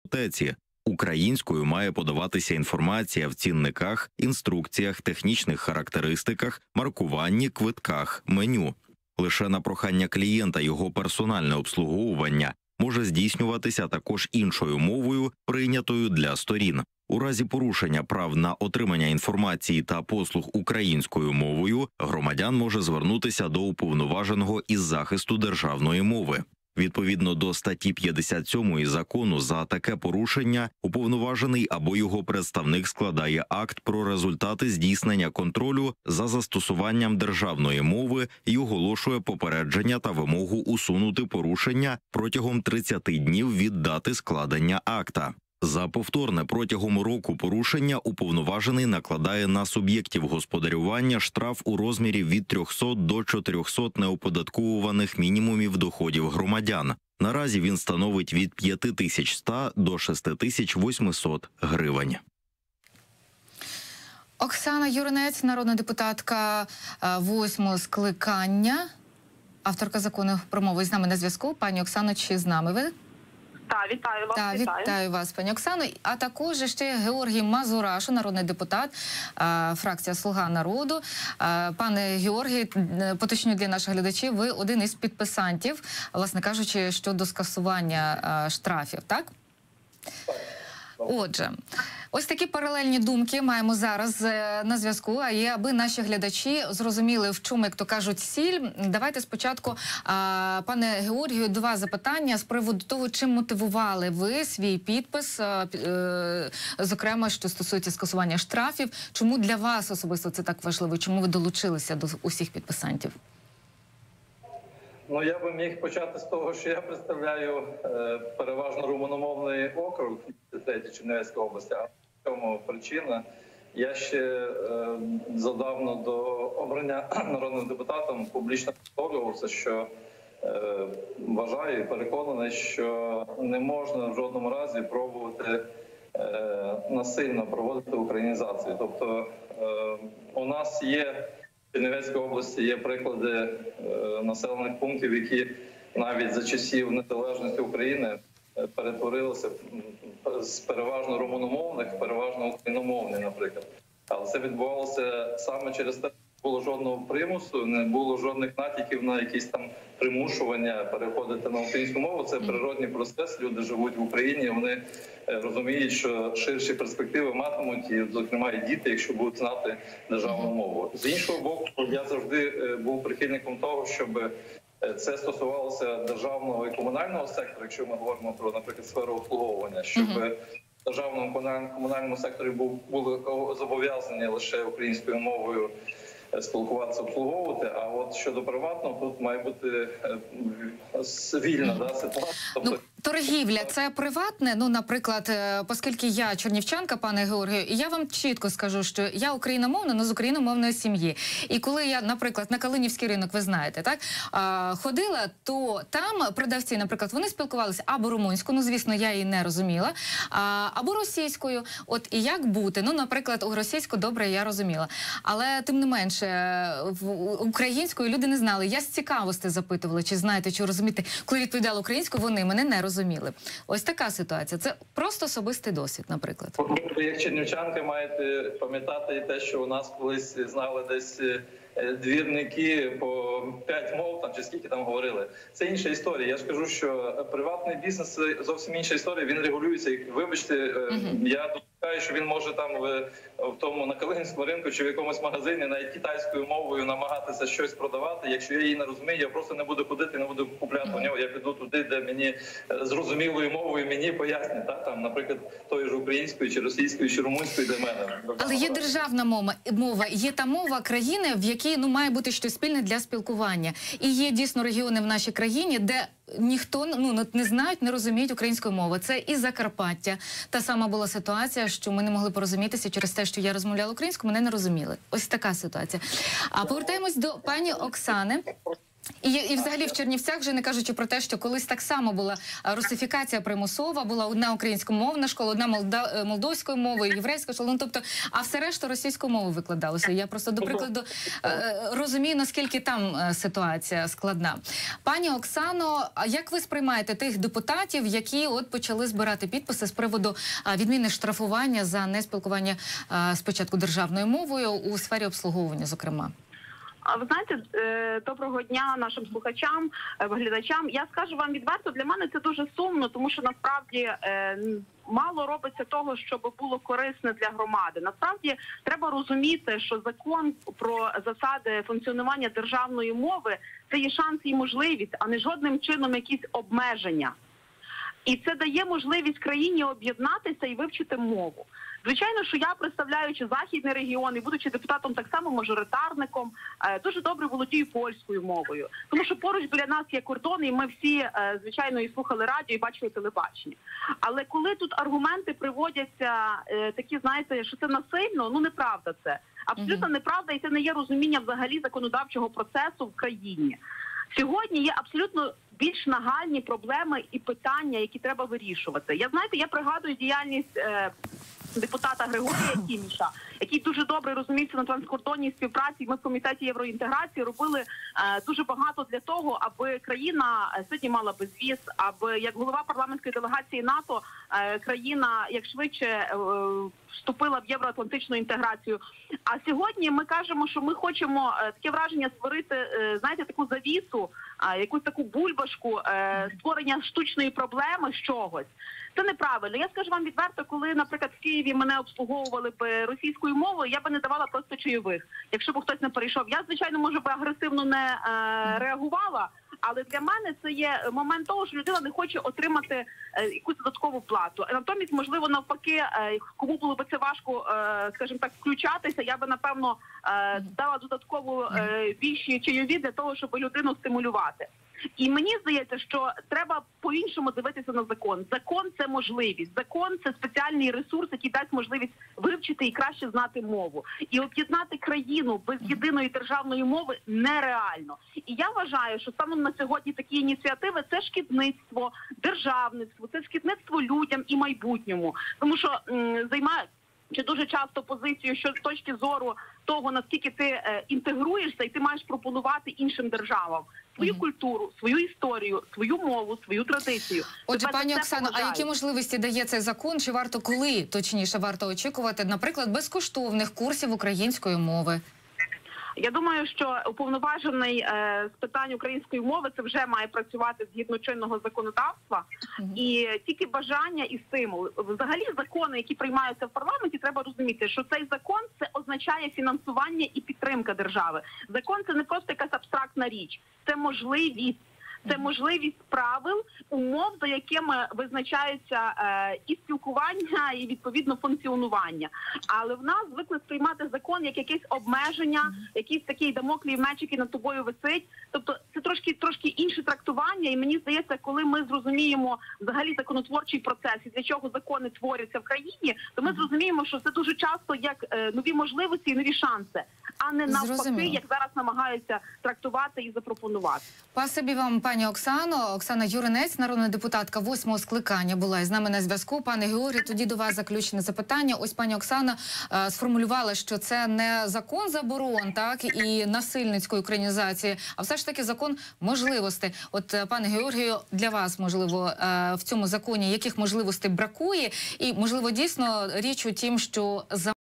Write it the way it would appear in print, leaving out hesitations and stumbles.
бібліотеці. Українською має подаватися інформація в цінниках, інструкціях, технічних характеристиках, маркуванні, квитках, меню. Лише на прохання клієнта його персональне обслуговування може здійснюватися також іншою мовою, прийнятою для сторін. У разі порушення прав на отримання інформації та послуг українською мовою громадян може звернутися до уповноваженого із захисту державної мови. Відповідно до статті 57 закону, за таке порушення уповноважений або його представник складає акт про результати здійснення контролю за застосуванням державної мови і оголошує попередження та вимогу усунути порушення протягом 30 днів від дати складення акта. За повторне протягом року порушення уповноважений накладає на суб'єктів господарювання штраф у розмірі від 300 до 400 неоподатковуваних мінімумів доходів громадян. Наразі він становить від 5100 до 6800 гривень. Оксана Юринець, народна депутатка 8-го скликання, авторка закону про мову, з нами на зв'язку. Пані Оксано, чи з нами ви? Так, вітаю вас. Вітаю вас, пані Оксано. А також ще Георгій Мазурашу, народний депутат, фракція «Слуга народу». Пане Георгій, поточню для наших глядачів, ви один із підписантів, власне кажучи, щодо скасування штрафів, так? Отже, ось такі паралельні думки маємо зараз на зв'язку, а є, аби наші глядачі зрозуміли, в чому, як то кажуть, сіль. Давайте спочатку, пане Георгію, два запитання з приводу того, чим мотивували ви свій підпис, зокрема, що стосується скасування штрафів. Чому для вас особисто це так важливо? Чому ви долучилися до усіх підписантів? Ну, я би міг почати з того, що я представляю переважно румуномовний округ Чернівецької області. А в цьому причина. Я ще задавно до обрання народним депутатом публічно висловлювався, що вважаю і переконаний, що не можна в жодному разі пробувати насильно проводити українізацію. Тобто у нас є в Чернівецькій області є приклади населених пунктів, які навіть за часів незалежності України перетворилися з переважно румуномовних в переважно україномовні, наприклад. Але це відбувалося саме через те, що не було жодного примусу, не було жодних натяків на якісь там примушування переходити на українську мову. Це природній процес, люди живуть в Україні, вони розуміють, що ширші перспективи матимуть, і, зокрема, і діти, якщо будуть знати державну мову. З іншого боку, я завжди був прихильником того, щоб це стосувалося державного і комунального сектору, якщо ми говоримо про, наприклад, сферу обслуговування, щоб в державному комунальному секторі були зобов'язані лише українською мовою спілкуватися, обслуговувати, а от щодо приватного, тут має бути вільна ситуація. Ну, торгівля – це приватне? Ну, наприклад, оскільки я чернівчанка, пане Георгію, і я вам чітко скажу, що я україномовна, але з україномовної сім'ї. І коли я, наприклад, на Калинівський ринок, ви знаєте, так, ходила, то там продавці, наприклад, вони спілкувалися або румунською, ну, звісно, я її не розуміла, або російською. От і як бути? Ну, наприклад, російську добре я розуміла. Але, тим не менше, українською люди не знали. Я з цікавості запитувала, чи знаєте, чи розумієте. Коли відповідала українською, вони мене не розуміли. Ось така ситуація. Це просто особистий досвід, наприклад. Ви, як чернівчанки, маєте пам'ятати і те, що у нас колись знали десь двірники по 5 мов, там, чи скільки там говорили. Це інша історія. Я ж кажу, що приватний бізнес – це зовсім інша історія, він регулюється. Вибачте, я допускаю, що він може там в тому на Калинівському ринку чи в якомусь магазині навіть китайською мовою намагатися щось продавати. Якщо я її не розумію, я просто не буду ходити, не буду купляти у нього. Я піду туди, де мені зрозумілою мовою мені пояснять, там, наприклад, тою ж українською, чи російською, чи румунською, де мене. Але є державна мова, є та мова країни, в якій має бути щось спільне для спілкування. І є дійсно регіони в нашій країні, де ніхто не знають, не розуміють української мови. Це і Закарпаття. Та сама була ситуація, що ми не могли порозумітися через те, що я розмовляла українською, мене не розуміли. Ось така ситуація. А повертаємось до пані Оксани. І взагалі в Чернівцях, вже не кажучи про те, що колись так само була русифікація примусова, була одна українськомовна школа, одна молдовською мовою, єврейською школа, ну тобто, а все решта російською мовою викладалося. Я просто, до прикладу, розумію, наскільки там ситуація складна. Пані Оксано, а як ви сприймаєте тих депутатів, які от почали збирати підписи з приводу відміни штрафування за неспілкування спочатку державною мовою у сфері обслуговування, зокрема? Ви знаєте, доброго дня нашим слухачам, глядачам. Я скажу вам відверто, для мене це дуже сумно, тому що насправді мало робиться того, щоб було корисне для громади. Насправді треба розуміти, що закон про засади функціонування державної мови – це є шанс і можливість, а не жодним чином якісь обмеження. І це дає можливість країні об'єднатися і вивчити мову. Звичайно, що я, представляючи західний регіон і будучи депутатом так само мажоритарником, дуже добре володію польською мовою. Тому що поруч біля нас є кордон, і ми всі, звичайно, і слухали радіо, і бачили телебачення. Але коли тут аргументи приводяться такі, знаєте, що це насильно, ну неправда це. Абсолютно неправда, і це не є розуміння взагалі законодавчого процесу в країні. Сьогодні є абсолютно більш нагальні проблеми і питання, які треба вирішувати. Я пригадую діяльність депутата Григорія Тіміша, який дуже добре розуміється на транскордонній співпраці. Ми в Комітеті євроінтеграції робили дуже багато для того, аби країна сьогодні мала безвіз, аби як голова парламентської делегації НАТО країна як швидше вступила в євроатлантичну інтеграцію. А сьогодні ми кажемо, що ми хочемо таке враження створити, знаєте, таку завісу, якусь таку бульбашку створення штучної проблеми з чогось. Це неправильно. Я скажу вам відверто, коли, наприклад, в Києві мене обслуговували б російською мовою, я би не давала просто чайових, якщо б хтось не перейшов. Я, звичайно, може би агресивно не реагувала, але для мене це є момент того, що людина не хоче отримати якусь додаткову плату. Натомість, можливо, навпаки, кому було б це важко, скажімо так, включатися, я би, напевно, дала додаткову більші чайові для того, щоб людину стимулювати. І мені здається, що треба по-іншому дивитися на закон. Закон – це можливість. Закон – це спеціальний ресурс, який дасть можливість вивчити і краще знати мову. І об'єднати країну без єдиної державної мови нереально. І я вважаю, що станом на сьогодні такі ініціативи – це шкідництво, державництво, це шкідництво людям і майбутньому. Тому що займають дуже часто позицію, що з точки зору того, наскільки ти інтегруєшся, і ти маєш пропонувати іншим державам свою культуру, свою історію, свою мову, свою традицію. Отже, пані Оксано, а які можливості дає цей закон? Чи варто, коли, точніше, варто очікувати, наприклад, безкоштовних курсів української мови? Я думаю, що уповноважений з питань української мови це вже має працювати згідно чинного законодавства. І тільки бажання і стимул. Взагалі закони, які приймаються в парламенті, треба розуміти, що цей закон – це означає фінансування і підтримка держави. Закон – це не просто якась абстрактна річ, це можливість. Це можливість правил, умов, за якими визначаються і спілкування, і, відповідно, функціонування. Але в нас звикли сприймати закон як якесь обмеження, якийсь такий дамоклів меч, який над тобою висить. Тобто це трошки інше трактування. І мені здається, коли ми зрозуміємо взагалі законотворчий процес і для чого закони творяться в країні, то ми зрозуміємо, що це дуже часто як нові можливості і нові шанси, а не навпаки, як зараз намагаються трактувати і запропонувати. Спасибі вам, пані Оксано. Оксана Юринець, народна депутатка 8-го скликання, була із нами на зв'язку. Пане Георгію, тоді до вас заключне запитання. Ось пані Оксана сформулювала, що це не закон заборон, так, і насильницької українізації, а все ж таки закон можливостей. От, пане Георгію, для вас, можливо, в цьому законі яких можливостей бракує? І, можливо, дійсно річ у тім, що